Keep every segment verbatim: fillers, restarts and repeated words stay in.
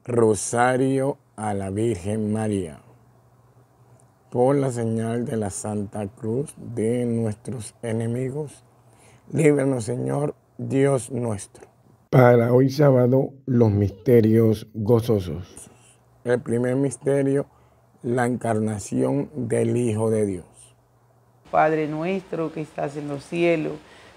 Rosario a la Virgen María. Por la señal de la Santa Cruz de nuestros enemigos, líbranos, Señor, Dios nuestro. Para hoy sábado, los misterios gozosos. El primer misterio, la encarnación del Hijo de Dios. Padre nuestro que estás en los cielos,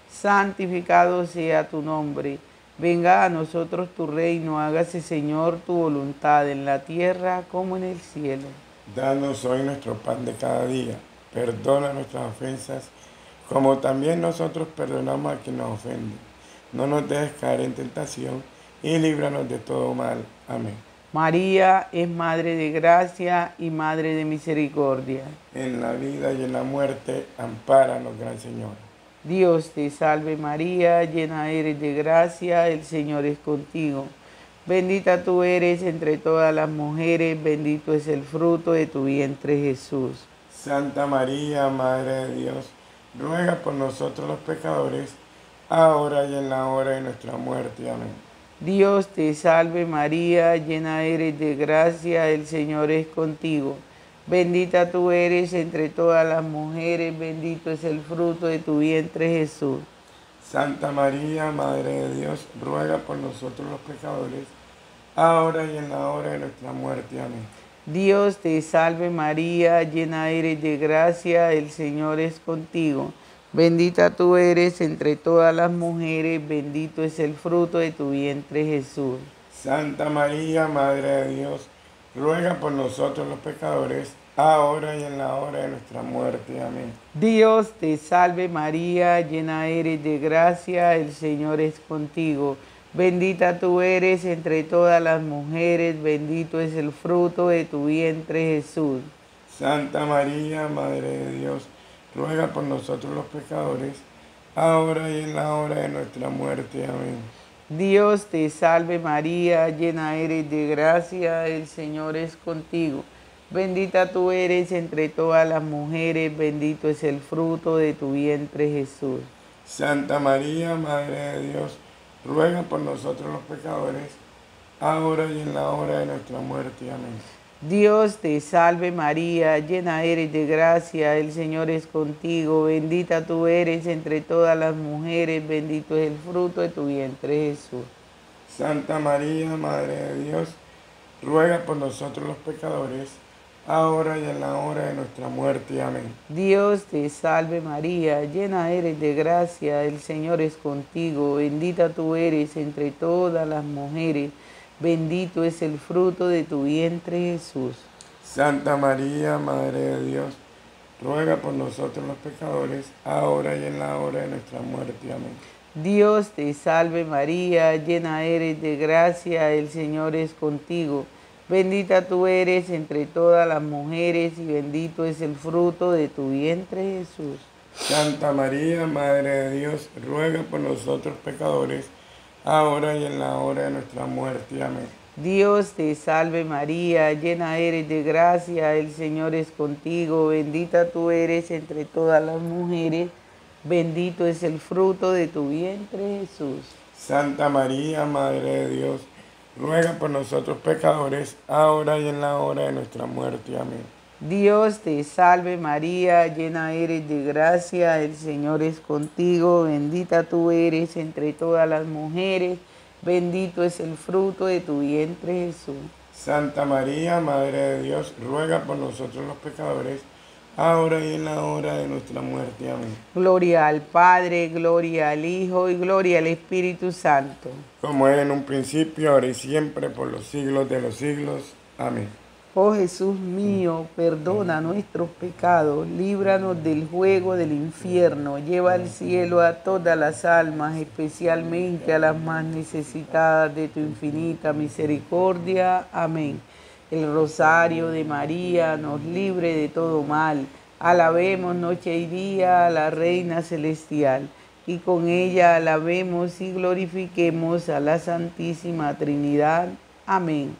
santificado sea tu nombre. Venga a nosotros tu reino, hágase, Señor, tu voluntad en la tierra como en el cielo. Danos hoy nuestro pan de cada día. Perdona nuestras ofensas, como también nosotros perdonamos a quien nos ofende. No nos dejes caer en tentación y líbranos de todo mal. Amén. María es Madre de gracia y Madre de misericordia. En la vida y en la muerte, ampáranos, Gran Señor. Dios te salve María, llena eres de gracia, el Señor es contigo. Bendita tú eres entre todas las mujeres, bendito es el fruto de tu vientre Jesús. Santa María, Madre de Dios, ruega por nosotros los pecadores, ahora y en la hora de nuestra muerte. Amén. Dios te salve María, llena eres de gracia, el Señor es contigo. Bendita tú eres entre todas las mujeres, bendito es el fruto de tu vientre Jesús. Santa María, Madre de Dios, ruega por nosotros los pecadores, ahora y en la hora de nuestra muerte. Amén. Dios te salve María, llena eres de gracia, el Señor es contigo. Bendita tú eres entre todas las mujeres, bendito es el fruto de tu vientre Jesús. Santa María, Madre de Dios, ruega por nosotros los pecadores, ahora y en la hora de nuestra muerte. Amén. Dios te salve María, llena eres de gracia, el Señor es contigo. Bendita tú eres entre todas las mujeres, bendito es el fruto de tu vientre Jesús. Santa María, Madre de Dios, ruega por nosotros los pecadores, ahora y en la hora de nuestra muerte. Amén. Dios te salve María, llena eres de gracia, el Señor es contigo. Bendita tú eres entre todas las mujeres, bendito es el fruto de tu vientre Jesús. Santa María, Madre de Dios, ruega por nosotros los pecadores, ahora y en la hora de nuestra muerte. Amén. Dios te salve María, llena eres de gracia, el Señor es contigo. Bendita tú eres entre todas las mujeres, bendito es el fruto de tu vientre Jesús. Santa María, Madre de Dios, ruega por nosotros los pecadores, ahora y en la hora de nuestra muerte. Amén. Dios te salve María, llena eres de gracia, el Señor es contigo. Bendita tú eres entre todas las mujeres, bendito es el fruto de tu vientre Jesús. Santa María, Madre de Dios, ruega por nosotros los pecadores, ahora y en la hora de nuestra muerte. Amén. Dios te salve María, llena eres de gracia, el Señor es contigo. Bendita tú eres entre todas las mujeres y bendito es el fruto de tu vientre Jesús. Santa María, Madre de Dios, ruega por nosotros pecadores, ahora y en la hora de nuestra muerte. Amén. Dios te salve María, llena eres de gracia, el Señor es contigo. Bendita tú eres entre todas las mujeres, bendito es el fruto de tu vientre Jesús. Santa María, Madre de Dios, ruega por nosotros pecadores, ahora y en la hora de nuestra muerte. Amén. Dios te salve María, llena eres de gracia, el Señor es contigo. Bendita tú eres entre todas las mujeres, bendito es el fruto de tu vientre Jesús. Santa María, Madre de Dios, ruega por nosotros los pecadores, ahora y en la hora de nuestra muerte. Amén. Gloria al Padre, gloria al Hijo y gloria al Espíritu Santo. Como era en un principio, ahora y siempre, por los siglos de los siglos. Amén. Oh Jesús mío, perdona nuestros pecados, líbranos del juego del infierno, lleva al cielo a todas las almas, especialmente a las más necesitadas de tu infinita misericordia. Amén. El rosario de María nos libre de todo mal. Alabemos noche y día a la Reina Celestial, y con ella alabemos y glorifiquemos a la Santísima Trinidad. Amén.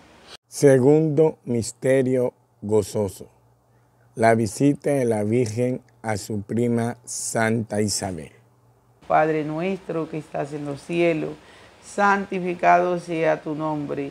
Segundo misterio gozoso, la visita de la Virgen a su prima Santa Isabel. Padre nuestro que estás en los cielos, santificado sea tu nombre.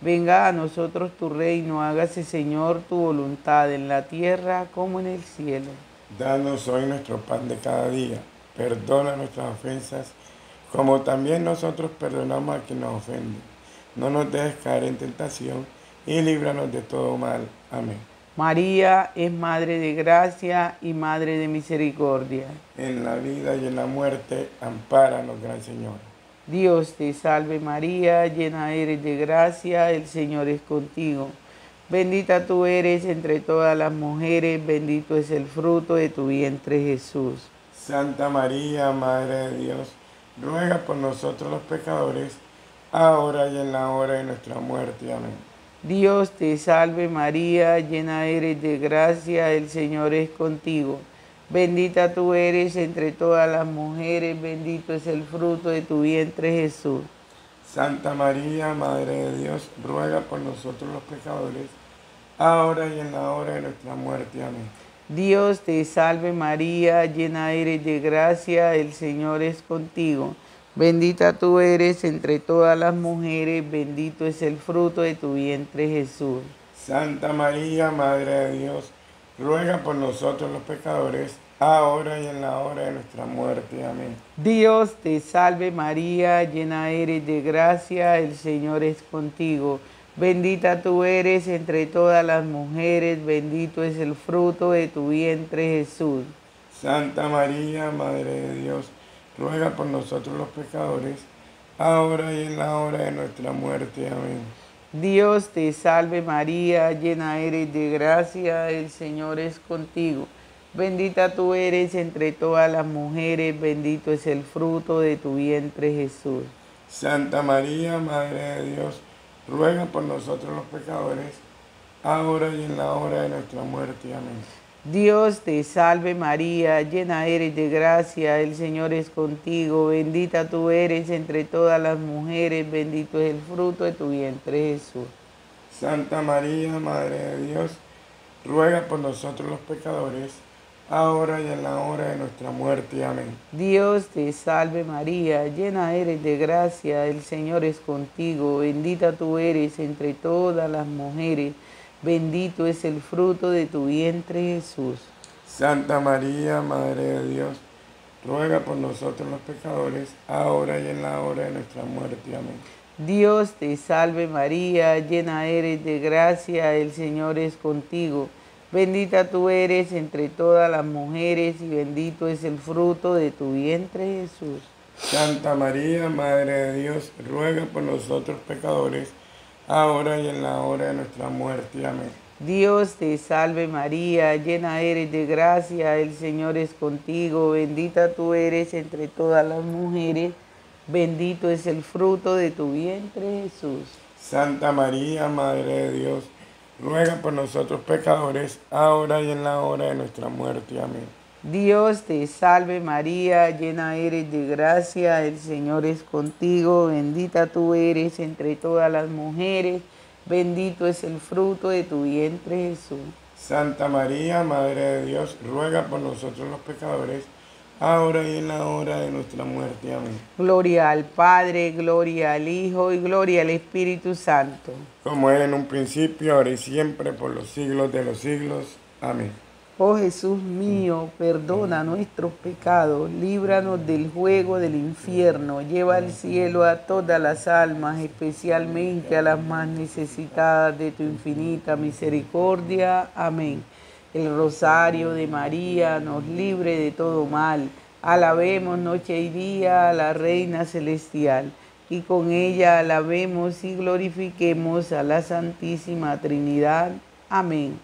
Venga a nosotros tu reino, hágase Señor tu voluntad en la tierra como en el cielo. Danos hoy nuestro pan de cada día. Perdona nuestras ofensas, como también nosotros perdonamos a quien nos ofende. No nos dejes caer en tentación y líbranos de todo mal. Amén. María es Madre de Gracia y Madre de Misericordia. En la vida y en la muerte, ampáranos, Gran Señor. Dios te salve María, llena eres de gracia, el Señor es contigo. Bendita tú eres entre todas las mujeres, bendito es el fruto de tu vientre Jesús. Santa María, Madre de Dios, ruega por nosotros los pecadores, ahora y en la hora de nuestra muerte. Amén. Dios te salve María, llena eres de gracia, el Señor es contigo. Bendita tú eres entre todas las mujeres, bendito es el fruto de tu vientre Jesús. Santa María, Madre de Dios, ruega por nosotros los pecadores, ahora y en la hora de nuestra muerte. Amén. Dios te salve María, llena eres de gracia, el Señor es contigo. Bendita tú eres entre todas las mujeres, bendito es el fruto de tu vientre Jesús. Santa María, Madre de Dios, ruega por nosotros los pecadores, ahora y en la hora de nuestra muerte. Amén. Dios te salve María, llena eres de gracia, el Señor es contigo. Bendita tú eres entre todas las mujeres, bendito es el fruto de tu vientre Jesús. Santa María, Madre de Dios, ruega por nosotros los pecadores, ahora y en la hora de nuestra muerte. Amén. Dios te salve María, llena eres de gracia, el Señor es contigo. Bendita tú eres entre todas las mujeres, bendito es el fruto de tu vientre Jesús. Santa María, Madre de Dios, ruega por nosotros los pecadores, ahora y en la hora de nuestra muerte. Amén. Dios te salve María, llena eres de gracia, el Señor es contigo, bendita tú eres entre todas las mujeres, bendito es el fruto de tu vientre Jesús. Santa María, Madre de Dios, ruega por nosotros los pecadores, ahora y en la hora de nuestra muerte. Amén. Dios te salve María, llena eres de gracia, el Señor es contigo, bendita tú eres entre todas las mujeres, bendito es el fruto de tu vientre Jesús. Santa María, Madre de Dios, ruega por nosotros los pecadores, ahora y en la hora de nuestra muerte. Amén. Dios te salve María, llena eres de gracia, el Señor es contigo. Bendita tú eres entre todas las mujeres y bendito es el fruto de tu vientre Jesús. Santa María, Madre de Dios, ruega por nosotros pecadores, ahora y en la hora de nuestra muerte. Amén. Dios te salve María, llena eres de gracia, el Señor es contigo, bendita tú eres entre todas las mujeres, bendito es el fruto de tu vientre Jesús. Santa María, Madre de Dios, ruega por nosotros pecadores, ahora y en la hora de nuestra muerte. Amén. Dios te salve María, llena eres de gracia, el Señor es contigo, bendita tú eres entre todas las mujeres, bendito es el fruto de tu vientre Jesús. Santa María, Madre de Dios, ruega por nosotros los pecadores, ahora y en la hora de nuestra muerte. Amén. Gloria al Padre, gloria al Hijo y gloria al Espíritu Santo. Como era en un principio, ahora y siempre, por los siglos de los siglos. Amén. Oh Jesús mío, perdona nuestros pecados, líbranos del juego del infierno, lleva al cielo a todas las almas, especialmente a las más necesitadas de tu infinita misericordia. Amén. El rosario de María nos libre de todo mal. Alabemos noche y día a la Reina Celestial, y con ella alabemos y glorifiquemos a la Santísima Trinidad. Amén.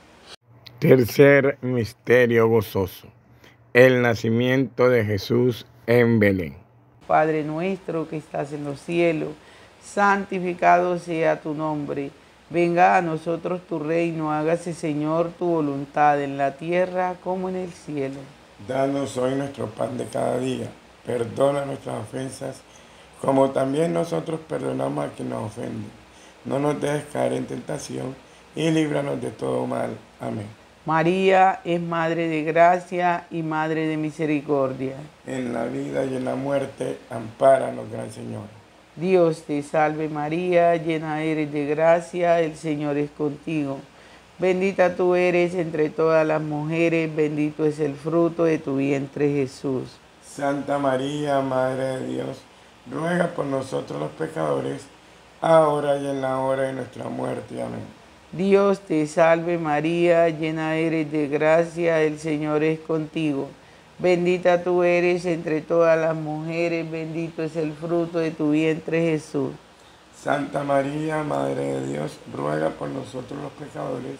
Tercer misterio gozoso, el nacimiento de Jesús en Belén. Padre nuestro que estás en los cielos, santificado sea tu nombre. Venga a nosotros tu reino, hágase Señor tu voluntad en la tierra como en el cielo. Danos hoy nuestro pan de cada día, perdona nuestras ofensas, como también nosotros perdonamos a quien nos ofende. No nos dejes caer en tentación y líbranos de todo mal. Amén. María es Madre de Gracia y Madre de Misericordia. En la vida y en la muerte, ampáranos, Gran Señor. Dios te salve María, llena eres de gracia, el Señor es contigo. Bendita tú eres entre todas las mujeres, bendito es el fruto de tu vientre Jesús. Santa María, Madre de Dios, ruega por nosotros los pecadores, ahora y en la hora de nuestra muerte. Amén. Dios te salve María, llena eres de gracia, el Señor es contigo. Bendita tú eres entre todas las mujeres, bendito es el fruto de tu vientre Jesús. Santa María, Madre de Dios, ruega por nosotros los pecadores,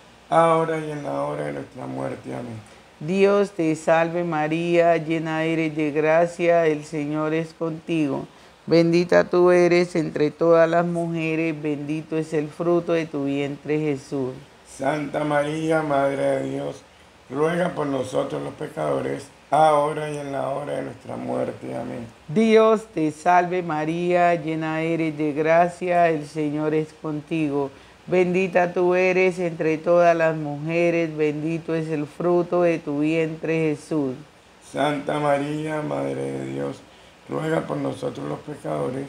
ahora y en la hora de nuestra muerte. Amén. Dios te salve María, llena eres de gracia, el Señor es contigo. Bendita tú eres entre todas las mujeres, bendito es el fruto de tu vientre Jesús. Santa María, Madre de Dios, ruega por nosotros los pecadores, ahora y en la hora de nuestra muerte. Amén. Dios te salve María, llena eres de gracia, el Señor es contigo. Bendita tú eres entre todas las mujeres, bendito es el fruto de tu vientre Jesús. Santa María, Madre de Dios, ruega por nosotros los pecadores,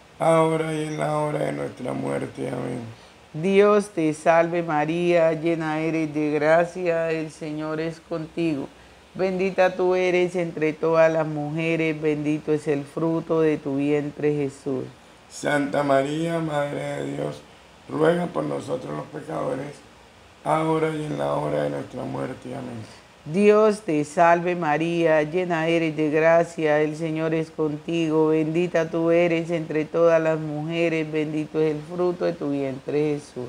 ahora y en la hora de nuestra muerte. Amén. Dios te salve María, llena eres de gracia, el Señor es contigo. Bendita tú eres entre todas las mujeres, bendito es el fruto de tu vientre Jesús. Santa María, Madre de Dios, ruega por nosotros los pecadores, ahora y en la hora de nuestra muerte. Amén. Dios te salve María, llena eres de gracia, el Señor es contigo, bendita tú eres entre todas las mujeres, bendito es el fruto de tu vientre Jesús.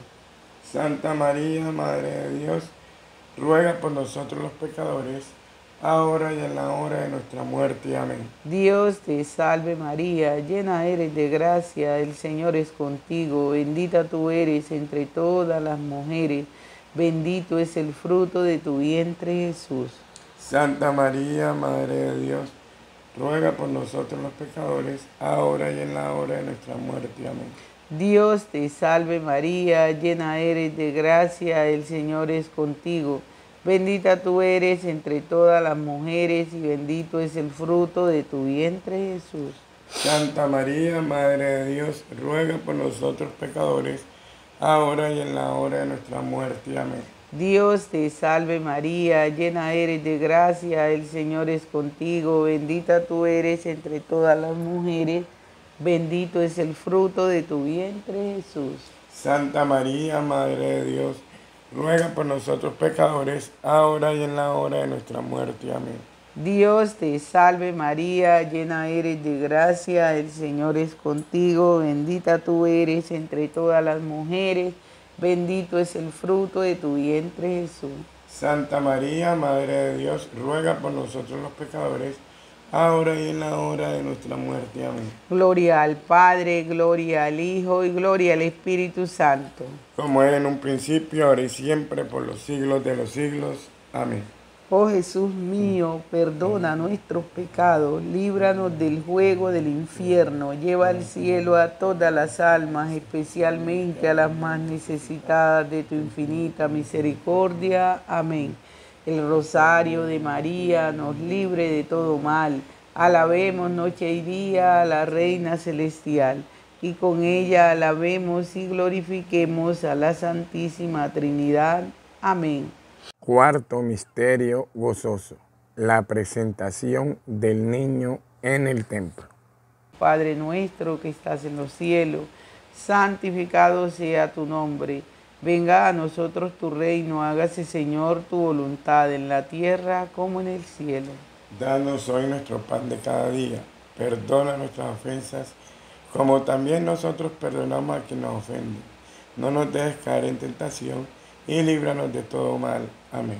Santa María, Madre de Dios, ruega por nosotros los pecadores, ahora y en la hora de nuestra muerte. Amén. Dios te salve María, llena eres de gracia, el Señor es contigo, bendita tú eres entre todas las mujeres, bendito es el fruto de tu vientre Jesús. Santa María, Madre de Dios, ruega por nosotros los pecadores, ahora y en la hora de nuestra muerte. Amén. Dios te salve María, llena eres de gracia, el Señor es contigo. Bendita tú eres entre todas las mujeres y bendito es el fruto de tu vientre Jesús. Santa María, Madre de Dios, ruega por nosotros pecadores, ahora y en la hora de nuestra muerte. Amén. Dios te salve María, llena eres de gracia, el Señor es contigo, bendita tú eres entre todas las mujeres, bendito es el fruto de tu vientre Jesús. Santa María, Madre de Dios, ruega por nosotros pecadores, ahora y en la hora de nuestra muerte. Amén. Dios te salve María, llena eres de gracia, el Señor es contigo, bendita tú eres entre todas las mujeres, bendito es el fruto de tu vientre Jesús. Santa María, Madre de Dios, ruega por nosotros los pecadores, ahora y en la hora de nuestra muerte. Amén. Gloria al Padre, gloria al Hijo y gloria al Espíritu Santo. Como era en un principio, ahora y siempre, por los siglos de los siglos. Amén. Oh Jesús mío, perdona nuestros pecados, líbranos del juego del infierno, lleva al cielo a todas las almas, especialmente a las más necesitadas de tu infinita misericordia. Amén. El rosario de María nos libre de todo mal. Alabemos noche y día a la Reina Celestial, y con ella alabemos y glorifiquemos a la Santísima Trinidad. Amén. Cuarto misterio gozoso, la presentación del niño en el templo. Padre nuestro que estás en los cielos, santificado sea tu nombre. Venga a nosotros tu reino, hágase Señor tu voluntad en la tierra como en el cielo. Danos hoy nuestro pan de cada día, perdona nuestras ofensas, como también nosotros perdonamos a quien nos ofende. No nos dejes caer en tentación, y líbranos de todo mal. Amén.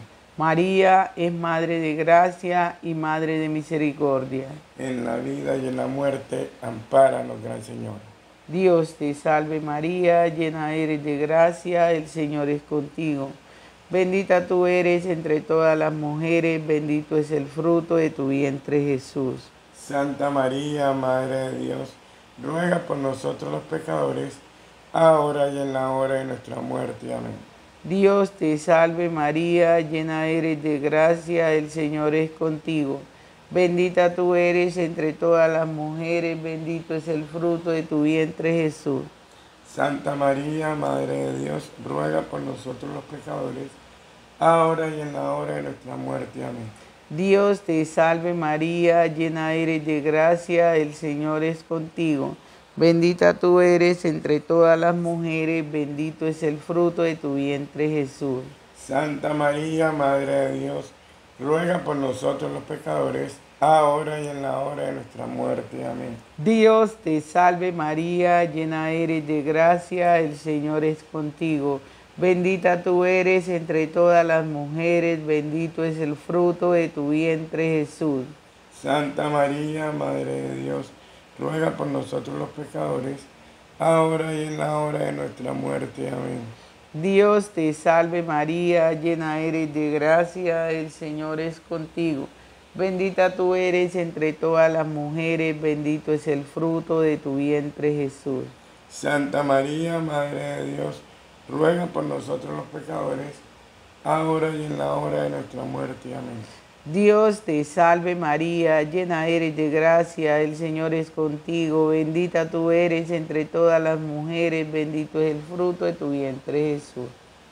María es Madre de gracia y Madre de misericordia. En la vida y en la muerte, ampáranos, Gran Señor. Dios te salve María, llena eres de gracia, el Señor es contigo. Bendita tú eres entre todas las mujeres, bendito es el fruto de tu vientre Jesús. Santa María, Madre de Dios, ruega por nosotros los pecadores, ahora y en la hora de nuestra muerte. Amén. Dios te salve María, llena eres de gracia, el Señor es contigo. Bendita tú eres entre todas las mujeres, bendito es el fruto de tu vientre Jesús. Santa María, Madre de Dios, ruega por nosotros los pecadores, ahora y en la hora de nuestra muerte. Amén. Dios te salve María, llena eres de gracia, el Señor es contigo. Bendita tú eres entre todas las mujeres, bendito es el fruto de tu vientre Jesús. Santa María, Madre de Dios, ruega por nosotros los pecadores, ahora y en la hora de nuestra muerte. Amén. Dios te salve María, llena eres de gracia, el Señor es contigo. Bendita tú eres entre todas las mujeres, bendito es el fruto de tu vientre Jesús. Santa María, Madre de Dios, ruega por nosotros los pecadores, ahora y en la hora de nuestra muerte. Amén. Dios te salve María, llena eres de gracia, el Señor es contigo. Bendita tú eres entre todas las mujeres, bendito es el fruto de tu vientre Jesús. Santa María, Madre de Dios, ruega por nosotros los pecadores, ahora y en la hora de nuestra muerte. Amén. Dios te salve María, llena eres de gracia, el Señor es contigo, bendita tú eres entre todas las mujeres, bendito es el fruto de tu vientre Jesús.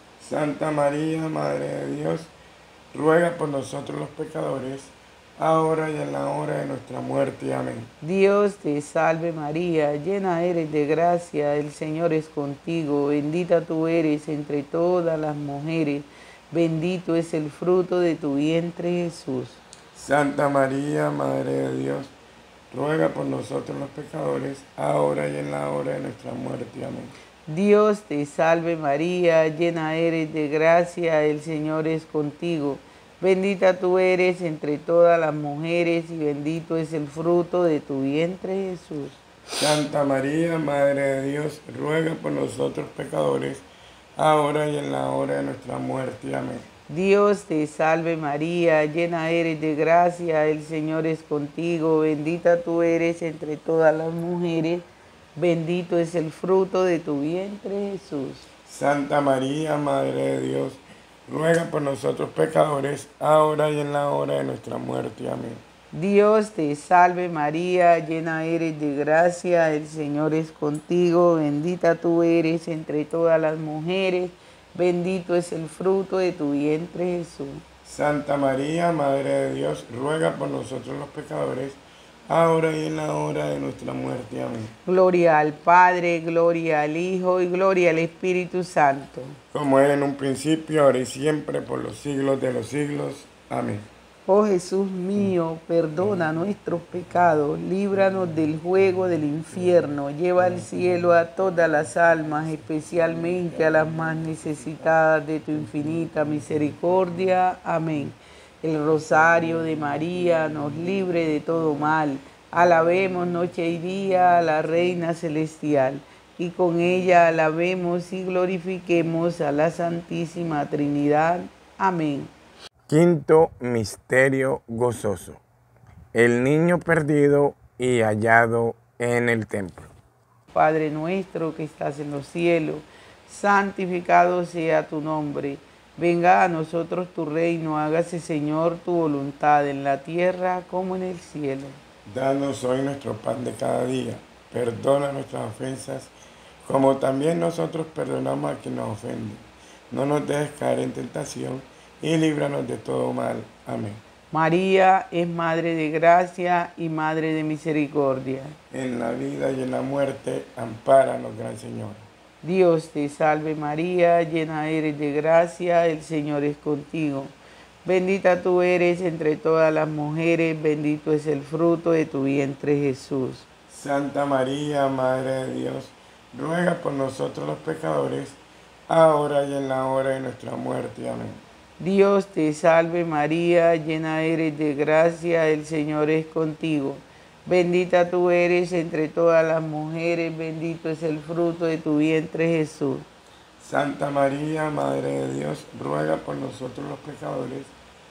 Santa María, Madre de Dios, ruega por nosotros los pecadores, ahora y en la hora de nuestra muerte. Amén. Dios te salve María, llena eres de gracia, el Señor es contigo, bendita tú eres entre todas las mujeres, bendito es el fruto de tu vientre Jesús. Santa María, Madre de Dios, ruega por nosotros los pecadores, ahora y en la hora de nuestra muerte. Amén. Dios te salve María, llena eres de gracia, el Señor es contigo. Bendita tú eres entre todas las mujeres y bendito es el fruto de tu vientre Jesús. Santa María, Madre de Dios, ruega por nosotros pecadores, ahora y en la hora de nuestra muerte. Amén. Dios te salve María, llena eres de gracia, el Señor es contigo, bendita tú eres entre todas las mujeres, bendito es el fruto de tu vientre Jesús. Santa María, Madre de Dios, ruega por nosotros pecadores, ahora y en la hora de nuestra muerte. Amén. Dios te salve María, llena eres de gracia, el Señor es contigo, bendita tú eres entre todas las mujeres, bendito es el fruto de tu vientre Jesús. Santa María, Madre de Dios, ruega por nosotros los pecadores, ahora y en la hora de nuestra muerte. Amén. Gloria al Padre, gloria al Hijo y gloria al Espíritu Santo. Como era en un principio, ahora y siempre, por los siglos de los siglos. Amén. Oh Jesús mío, perdona nuestros pecados, líbranos del juego del infierno, lleva al cielo a todas las almas, especialmente a las más necesitadas de tu infinita misericordia. Amén. El rosario de María nos libre de todo mal. Alabemos noche y día a la Reina Celestial, y con ella alabemos y glorifiquemos a la Santísima Trinidad. Amén. Quinto misterio gozoso: el niño perdido y hallado en el templo. Padre nuestro que estás en los cielos, santificado sea tu nombre. Venga a nosotros tu reino, hágase Señor tu voluntad en la tierra como en el cielo. Danos hoy nuestro pan de cada día. Perdona nuestras ofensas, como también nosotros perdonamos a quien nos ofende. No nos dejes caer en tentación y líbranos de todo mal. Amén. María es Madre de gracia y Madre de misericordia. En la vida y en la muerte, ampáranos, Gran Señor. Dios te salve María, llena eres de gracia, el Señor es contigo. Bendita tú eres entre todas las mujeres, bendito es el fruto de tu vientre Jesús. Santa María, Madre de Dios, ruega por nosotros los pecadores, ahora y en la hora de nuestra muerte. Amén. Dios te salve María, llena eres de gracia, el Señor es contigo. Bendita tú eres entre todas las mujeres, bendito es el fruto de tu vientre Jesús. Santa María, Madre de Dios, ruega por nosotros los pecadores,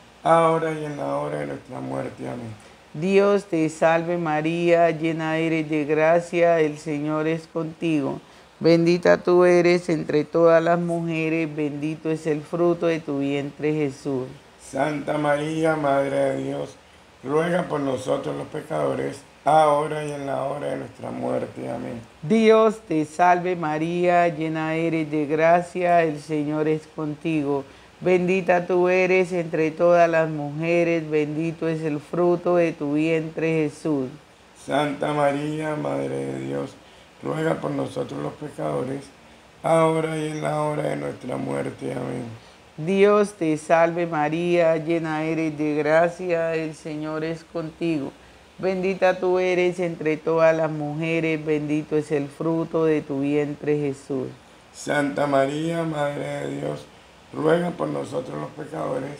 ahora y en la hora de nuestra muerte. Amén. Dios te salve María, llena eres de gracia, el Señor es contigo. Bendita tú eres entre todas las mujeres, bendito es el fruto de tu vientre Jesús. Santa María, Madre de Dios, ruega por nosotros los pecadores, ahora y en la hora de nuestra muerte. Amén. Dios te salve María, llena eres de gracia, el Señor es contigo. Bendita tú eres entre todas las mujeres, bendito es el fruto de tu vientre Jesús. Santa María, Madre de Dios, ruega por nosotros los pecadores, ahora y en la hora de nuestra muerte. Amén. Dios te salve María, llena eres de gracia, el Señor es contigo. Bendita tú eres entre todas las mujeres, bendito es el fruto de tu vientre Jesús. Santa María, Madre de Dios, ruega por nosotros los pecadores,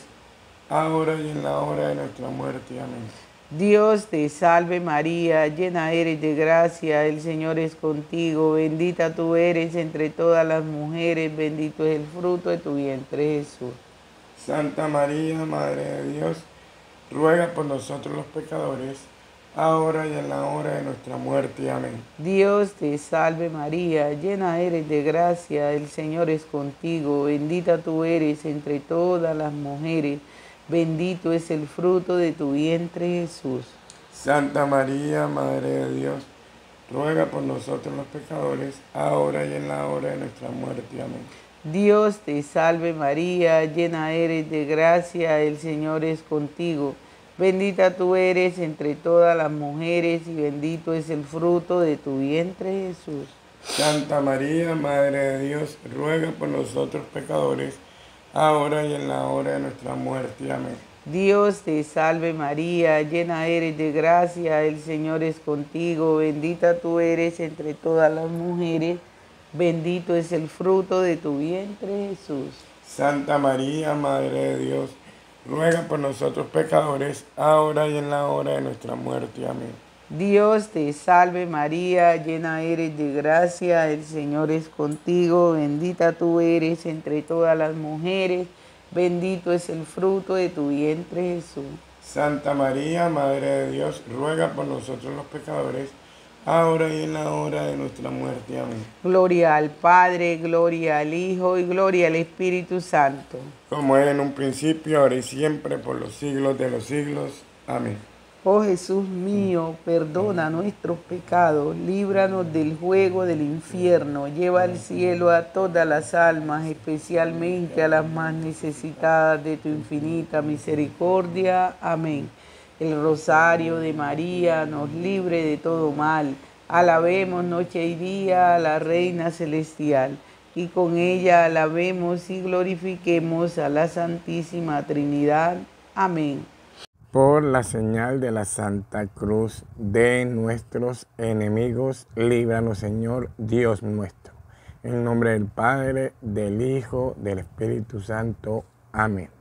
ahora y en la hora de nuestra muerte. Amén. Dios te salve María, llena eres de gracia, el Señor es contigo, bendita tú eres entre todas las mujeres, bendito es el fruto de tu vientre Jesús. Santa María, Madre de Dios, ruega por nosotros los pecadores, ahora y en la hora de nuestra muerte. Amén. Dios te salve María, llena eres de gracia, el Señor es contigo, bendita tú eres entre todas las mujeres, bendito es el fruto de tu vientre Jesús. Santa María, Madre de Dios, ruega por nosotros los pecadores, ahora y en la hora de nuestra muerte. Amén. Dios te salve María, llena eres de gracia, el Señor es contigo. Bendita tú eres entre todas las mujeres y bendito es el fruto de tu vientre Jesús. Santa María, Madre de Dios, ruega por nosotros pecadores, ahora y en la hora de nuestra muerte. Amén. Dios te salve María, llena eres de gracia, el Señor es contigo, bendita tú eres entre todas las mujeres, bendito es el fruto de tu vientre Jesús. Santa María, Madre de Dios, ruega por nosotros pecadores, ahora y en la hora de nuestra muerte. Amén. Dios te salve María, llena eres de gracia, el Señor es contigo, bendita tú eres entre todas las mujeres, bendito es el fruto de tu vientre Jesús. Santa María, Madre de Dios, ruega por nosotros los pecadores, ahora y en la hora de nuestra muerte. Amén. Gloria al Padre, gloria al Hijo y gloria al Espíritu Santo. Como era en un principio, ahora y siempre, por los siglos de los siglos. Amén. Oh Jesús mío, perdona nuestros pecados, líbranos del juego del infierno, lleva al cielo a todas las almas, especialmente a las más necesitadas de tu infinita misericordia. Amén. El rosario de María nos libre de todo mal. Alabemos noche y día a la Reina Celestial, y con ella alabemos y glorifiquemos a la Santísima Trinidad. Amén. Por la señal de la Santa Cruz de nuestros enemigos, líbranos, Señor, Dios nuestro. En nombre del Padre, del Hijo, del Espíritu Santo. Amén.